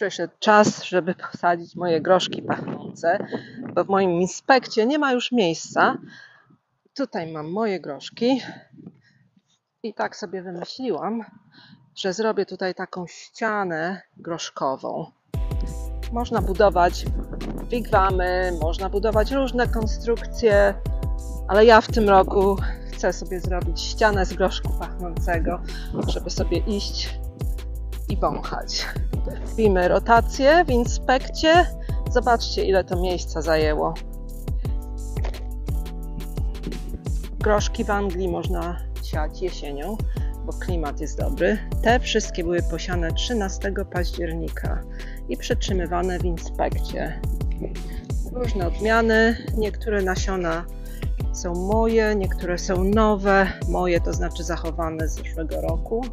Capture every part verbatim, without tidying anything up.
Przyszedł czas, żeby posadzić moje groszki pachnące, bo w moim inspekcie nie ma już miejsca. Tutaj mam moje groszki i tak sobie wymyśliłam, że zrobię tutaj taką ścianę groszkową. Można budować wigwamy, można budować różne konstrukcje, ale ja w tym roku chcę sobie zrobić ścianę z groszku pachnącego, żeby sobie iść i wąchać. Robimy rotację w inspekcie. Zobaczcie, ile to miejsca zajęło. Groszki w Anglii można siać jesienią, bo klimat jest dobry. Te wszystkie były posiane trzynastego października i przetrzymywane w inspekcie. Różne odmiany, niektóre nasiona są moje, niektóre są nowe. Moje to znaczy zachowane z zeszłego roku.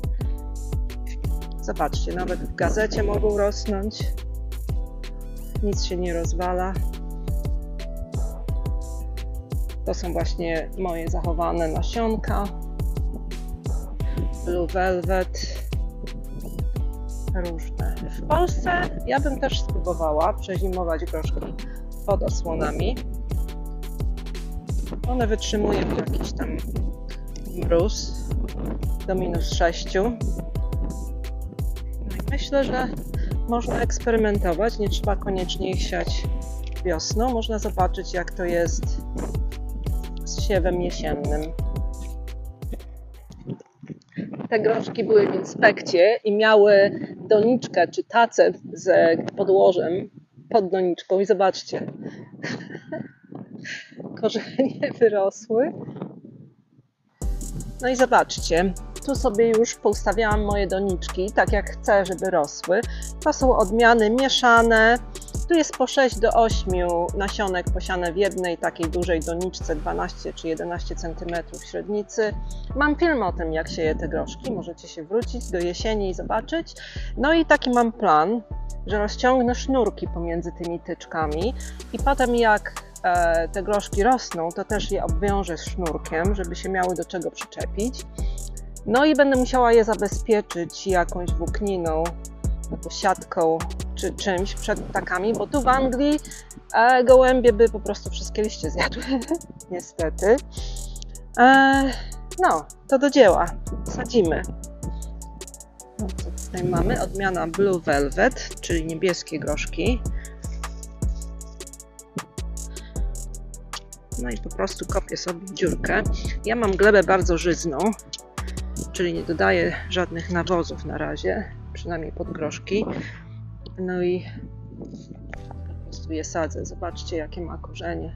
Zobaczcie, nawet w gazecie mogą rosnąć. Nic się nie rozwala. To są właśnie moje zachowane nasionka. Blue Velvet. Różne. W Polsce ja bym też spróbowała przezimować groszki pod osłonami. One wytrzymują jakiś tam mróz do minus sześciu. No i myślę, że można eksperymentować. Nie trzeba koniecznie ich siać wiosną. Można zobaczyć, jak to jest z siewem jesiennym. Te groszki były w inspekcie i miały doniczkę czy tacę z podłożem pod doniczką i zobaczcie, korzenie wyrosły. No i zobaczcie, tu sobie już poustawiałam moje doniczki, tak jak chcę, żeby rosły. To są odmiany mieszane. Tu jest po sześć do ośmiu nasionek posiane w jednej takiej dużej doniczce, dwanaście czy jedenaście centymetrów średnicy. Mam film o tym, jak sieje te groszki, możecie się wrócić do jesieni i zobaczyć. No i taki mam plan, że rozciągnę sznurki pomiędzy tymi tyczkami i potem jak e, te groszki rosną, to też je obwiążę sznurkiem, żeby się miały do czego przyczepić. No i będę musiała je zabezpieczyć jakąś włókniną, albo siatką czy czymś przed ptakami, bo tu w Anglii e, gołębie by po prostu wszystkie liście zjadły, niestety. E, no, to do dzieła. Sadzimy. No, co tutaj mamy? Odmiana Blue Velvet, czyli niebieskie groszki. No i po prostu kopię sobie dziurkę. Ja mam glebę bardzo żyzną, czyli nie dodaję żadnych nawozów na razie, przynajmniej pod groszki. No i po prostu je sadzę. Zobaczcie, jakie ma korzenie.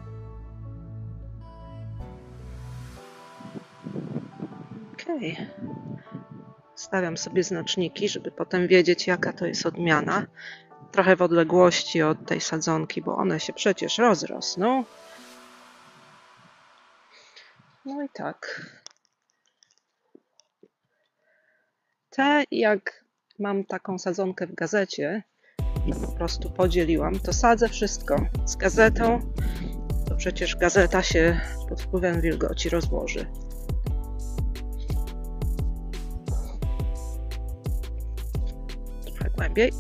Okej. Okay. Stawiam sobie znaczniki, żeby potem wiedzieć, jaka to jest odmiana. Trochę w odległości od tej sadzonki, bo one się przecież rozrosną. No i tak. Te, jak mam taką sadzonkę w gazecie, że po prostu podzieliłam, to sadzę wszystko z gazetą, to przecież gazeta się pod wpływem wilgoci rozłoży. Trochę głębiej.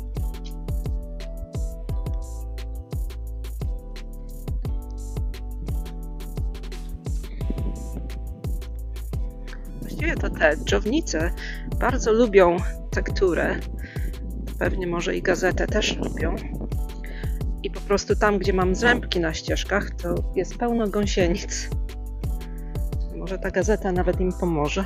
Właściwie to te dżownice bardzo lubią tekturę. Pewnie może i gazetę też lubią. I po prostu tam, gdzie mam zrębki na ścieżkach, to jest pełno gąsienic. Może ta gazeta nawet im pomoże.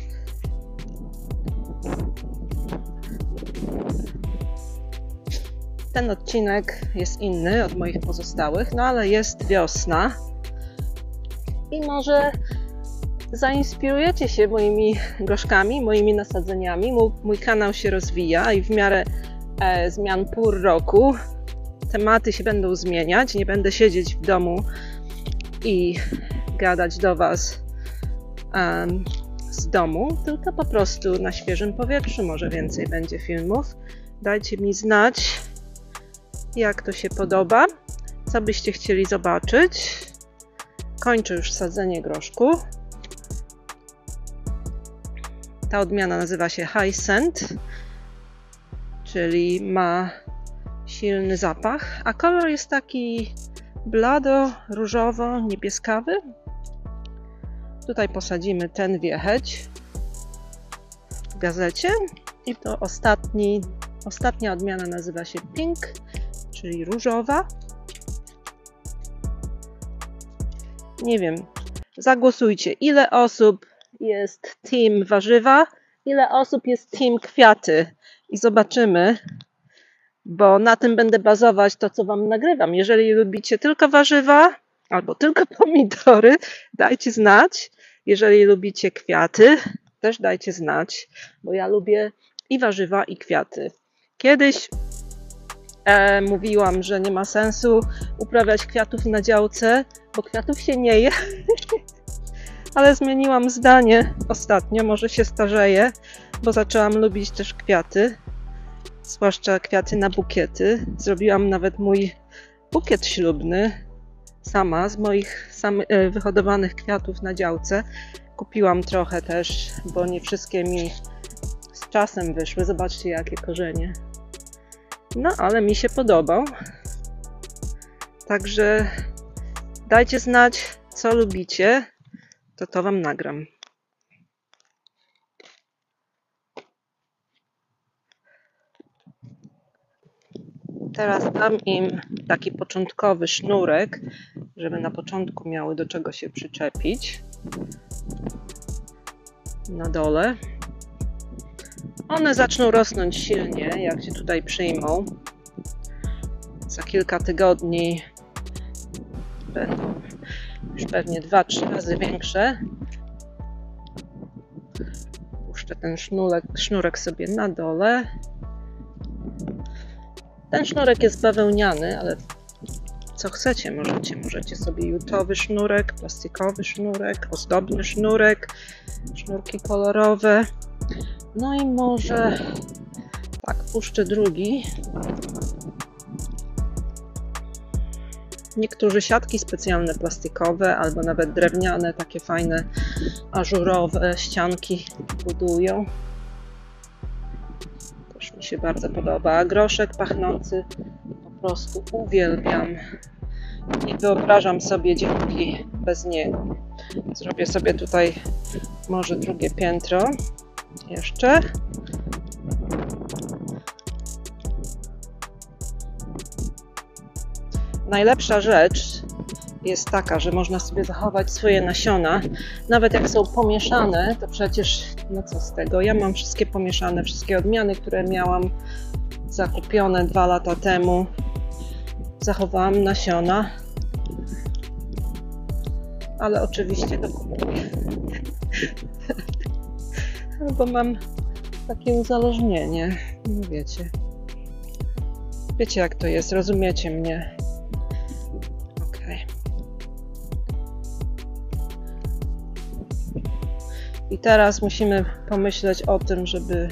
Ten odcinek jest inny od moich pozostałych, no ale jest wiosna. I może zainspirujecie się moimi groszkami, moimi nasadzeniami. Mój, mój kanał się rozwija i w miarę e, zmian pór roku tematy się będą zmieniać. Nie będę siedzieć w domu i gadać do Was um, z domu, tylko po prostu na świeżym powietrzu. Może więcej będzie filmów. Dajcie mi znać, jak to się podoba, co byście chcieli zobaczyć. Kończę już sadzenie groszku. Ta odmiana nazywa się Hyacinth, czyli ma silny zapach, a kolor jest taki blado, różowo, niebieskawy. Tutaj posadzimy ten wiecheć w gazecie i to ostatni, ostatnia odmiana nazywa się Pink, czyli różowa. Nie wiem, zagłosujcie, ile osób jest team warzywa, ile osób jest team kwiaty i zobaczymy, bo na tym będę bazować to, co Wam nagrywam. Jeżeli lubicie tylko warzywa albo tylko pomidory, dajcie znać. Jeżeli lubicie kwiaty, też dajcie znać, bo ja lubię i warzywa, i kwiaty. Kiedyś e, mówiłam, że nie ma sensu uprawiać kwiatów na działce, bo kwiatów się nie je. Ale zmieniłam zdanie ostatnio, może się starzeję, bo zaczęłam lubić też kwiaty, zwłaszcza kwiaty na bukiety. Zrobiłam nawet mój bukiet ślubny sama z moich sam, e, wyhodowanych kwiatów na działce. Kupiłam trochę też, bo nie wszystkie mi z czasem wyszły. Zobaczcie, jakie korzenie. No, ale mi się podobał. Także dajcie znać, co lubicie, to to Wam nagram. Teraz dam im taki początkowy sznurek, żeby na początku miały do czego się przyczepić. Na dole. One zaczną rosnąć silnie, jak się tutaj przyjmą. Za kilka tygodni będą już pewnie dwa trzy razy większe. Puszczę ten sznurek, sznurek sobie na dole. Ten sznurek jest bawełniany, ale co chcecie możecie. Możecie sobie jutowy sznurek, plastikowy sznurek, ozdobny sznurek, sznurki kolorowe. No i może tak, puszczę drugi. Niektórzy siatki specjalne plastikowe albo nawet drewniane, takie fajne ażurowe ścianki budują. Też mi się bardzo podoba. A groszek pachnący po prostu uwielbiam. Nie wyobrażam sobie działki bez niego. Zrobię sobie tutaj może drugie piętro jeszcze. Najlepsza rzecz jest taka, że można sobie zachować swoje nasiona. Nawet jak są pomieszane, to przecież no co z tego. Ja mam wszystkie pomieszane, wszystkie odmiany, które miałam zakupione dwa lata temu. Zachowałam nasiona. Ale oczywiście dokupuję. Bo mam takie uzależnienie. No wiecie. Wiecie jak to jest, rozumiecie mnie. Okej. I teraz musimy pomyśleć o tym, żeby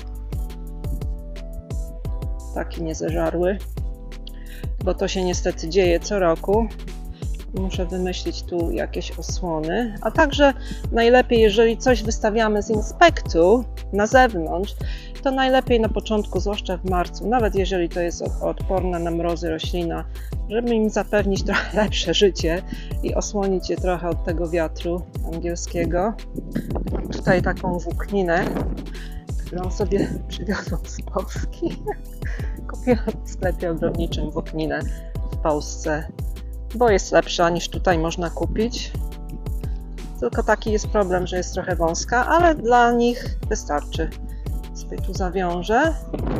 ptaki nie zeżarły. Bo to się niestety dzieje co roku. Muszę wymyślić tu jakieś osłony. A także najlepiej, jeżeli coś wystawiamy z inspektu na zewnątrz, to najlepiej na początku, zwłaszcza w marcu, nawet jeżeli to jest odporna na mrozy roślina, żeby im zapewnić trochę lepsze życie i osłonić je trochę od tego wiatru angielskiego. Mam tutaj taką włókninę, którą sobie przywiozłam z Polski. Kupiłam w sklepie ogrodniczym włókninę w Polsce, bo jest lepsza niż tutaj można kupić. Tylko taki jest problem, że jest trochę wąska, ale dla nich wystarczy. Sobie tu zawiążę.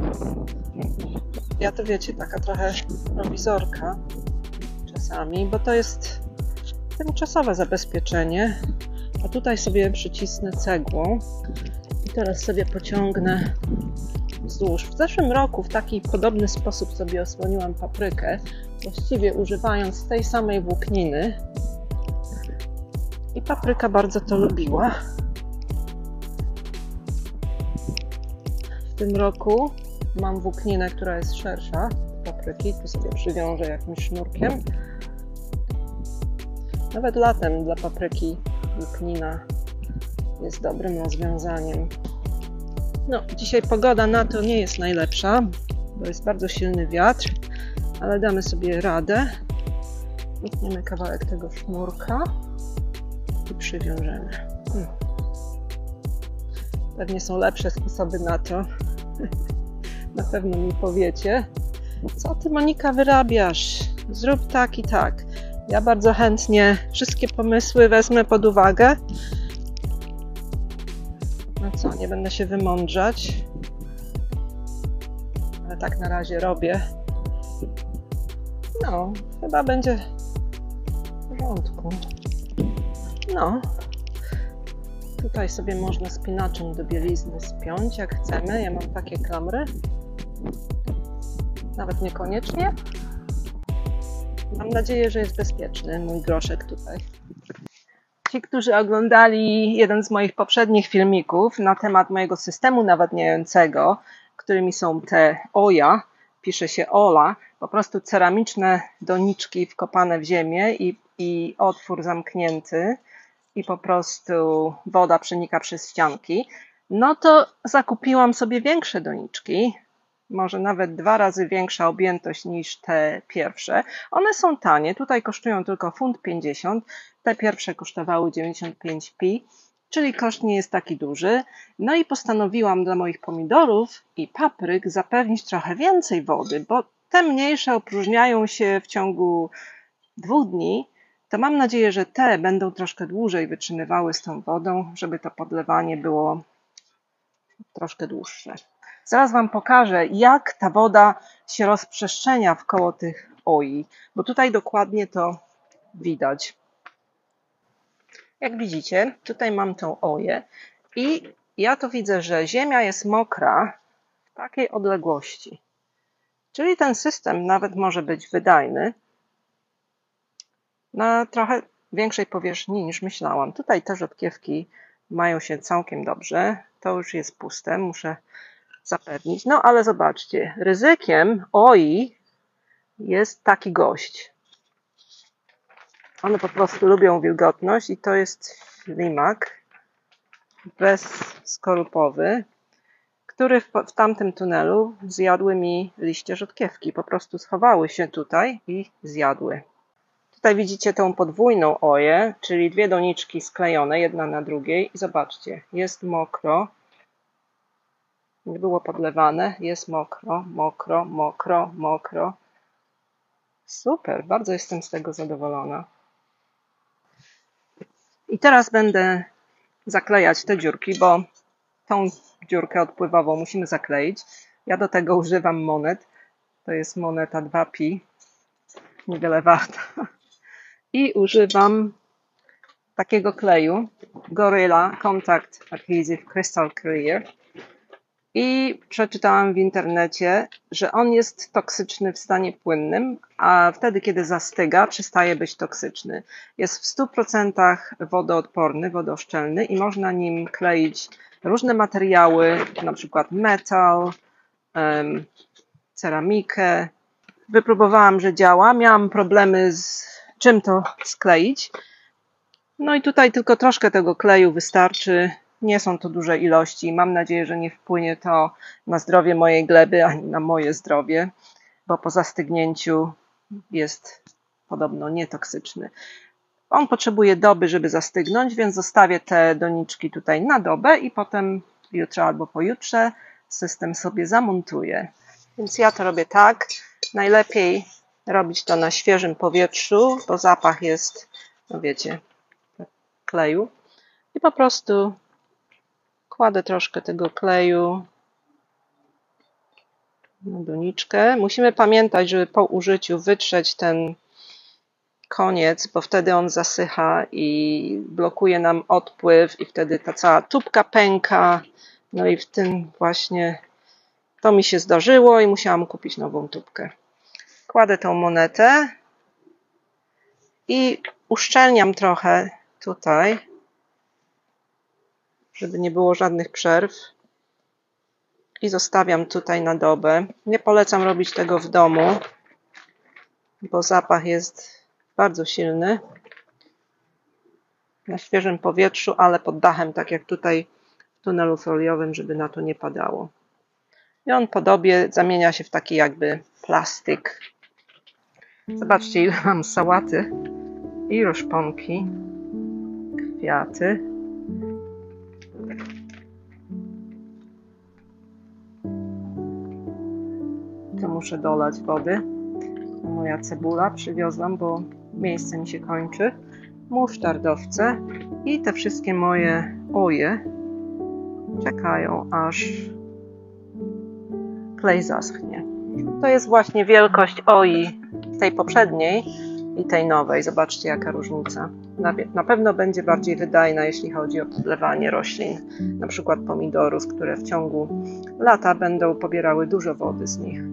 Ja to wiecie, taka trochę prowizorka czasami, bo to jest tymczasowe zabezpieczenie. A tutaj sobie przycisnę cegłą i teraz sobie pociągnę wzdłuż. W zeszłym roku w taki podobny sposób sobie osłoniłam paprykę, właściwie używając tej samej włókniny. I papryka bardzo to lubiła. W tym roku mam włókninę, która jest szersza od papryki. Tu sobie przywiążę jakimś sznurkiem. Nawet latem dla papryki włóknina jest dobrym rozwiązaniem. No, dzisiaj pogoda na to nie jest najlepsza, bo jest bardzo silny wiatr, ale damy sobie radę. Wytniemy kawałek tego sznurka i przywiążemy. Hmm. Pewnie są lepsze sposoby na to. Na pewno mi powiecie. Co ty, Monika, wyrabiasz? Zrób tak i tak. Ja bardzo chętnie wszystkie pomysły wezmę pod uwagę. No co, nie będę się wymądrzać. Ale tak na razie robię. No, chyba będzie w porządku. No. Tutaj sobie można spinaczem do bielizny spiąć, jak chcemy. Ja mam takie klamry. Nawet niekoniecznie. Mam nadzieję, że jest bezpieczny mój groszek tutaj. Ci, którzy oglądali jeden z moich poprzednich filmików na temat mojego systemu nawadniającego, którymi są te Oja, pisze się Ola, po prostu ceramiczne doniczki wkopane w ziemię i, i otwór zamknięty i po prostu woda przenika przez ścianki, no to zakupiłam sobie większe doniczki, może nawet dwa razy większa objętość niż te pierwsze. One są tanie, tutaj kosztują tylko funt pięćdziesiąt, te pierwsze kosztowały dziewięćdziesiąt pięć pi, czyli koszt nie jest taki duży. No i postanowiłam dla moich pomidorów i papryk zapewnić trochę więcej wody, bo te mniejsze opróżniają się w ciągu dwóch dni, to mam nadzieję, że te będą troszkę dłużej wytrzymywały z tą wodą, żeby to podlewanie było troszkę dłuższe. Zaraz Wam pokażę, jak ta woda się rozprzestrzenia wkoło tych oi, bo tutaj dokładnie to widać. Jak widzicie, tutaj mam tą oję i ja to widzę, że ziemia jest mokra w takiej odległości. Czyli ten system nawet może być wydajny na trochę większej powierzchni niż myślałam. Tutaj te rzodkiewki mają się całkiem dobrze. To już jest puste, muszę zapewnić. No ale zobaczcie, ryzykiem oi jest taki gość. One po prostu lubią wilgotność i to jest ślimak bezskorupowy, który w, w tamtym tunelu zjadły mi liście rzodkiewki. Po prostu schowały się tutaj i zjadły. Tutaj widzicie tą podwójną oję, czyli dwie doniczki sklejone, jedna na drugiej. I zobaczcie, jest mokro. Nie było podlewane. Jest mokro, mokro, mokro, mokro. Super, bardzo jestem z tego zadowolona. I teraz będę zaklejać te dziurki, bo tą dziurkę odpływową musimy zakleić. Ja do tego używam monet. To jest moneta dwa pi. Niewiele warta. I używam takiego kleju Gorilla Contact Adhesive Crystal Clear. I przeczytałam w internecie, że on jest toksyczny w stanie płynnym, a wtedy, kiedy zastyga, przestaje być toksyczny. Jest w stu procentach wodoodporny, wodooszczelny i można nim kleić różne materiały, na przykład metal, um, ceramikę. Wypróbowałam, że działa. Miałam problemy z czym to skleić. No i tutaj tylko troszkę tego kleju wystarczy. Nie są to duże ilości. Mam nadzieję, że nie wpłynie to na zdrowie mojej gleby, ani na moje zdrowie, bo po zastygnięciu jest podobno nietoksyczny. On potrzebuje doby, żeby zastygnąć, więc zostawię te doniczki tutaj na dobę i potem jutro albo pojutrze system sobie zamontuję. Więc ja to robię tak. Najlepiej robić to na świeżym powietrzu, bo zapach jest, no wiecie, kleju. I po prostu kładę troszkę tego kleju na doniczkę. Musimy pamiętać, żeby po użyciu wytrzeć ten koniec, bo wtedy on zasycha i blokuje nam odpływ i wtedy ta cała tubka pęka. No i w tym właśnie to mi się zdarzyło i musiałam kupić nową tubkę. Kładę tą monetę i uszczelniam trochę tutaj, żeby nie było żadnych przerw. I zostawiam tutaj na dobę. Nie polecam robić tego w domu, bo zapach jest bardzo silny. Na świeżym powietrzu, ale pod dachem, tak jak tutaj w tunelu foliowym, żeby na to nie padało. i on po dobie zamienia się w taki jakby plastyk. Zobaczcie, ile mam sałaty i szponki, kwiaty. Tu muszę dolać wody. Moja cebula przywiozłam, bo miejsce mi się kończy. Musztardowce i te wszystkie moje oje czekają, aż klej zaschnie. To jest właśnie wielkość oi tej poprzedniej i tej nowej. Zobaczcie, jaka różnica. Na, na pewno będzie bardziej wydajna, jeśli chodzi o podlewanie roślin, na przykład pomidorów, które w ciągu lata będą pobierały dużo wody z nich.